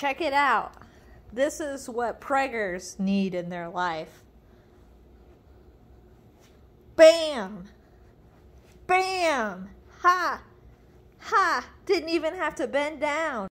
check it out. This is what preggers need in their life. Bam! Bam! Ha! Ha! Didn't even have to bend down.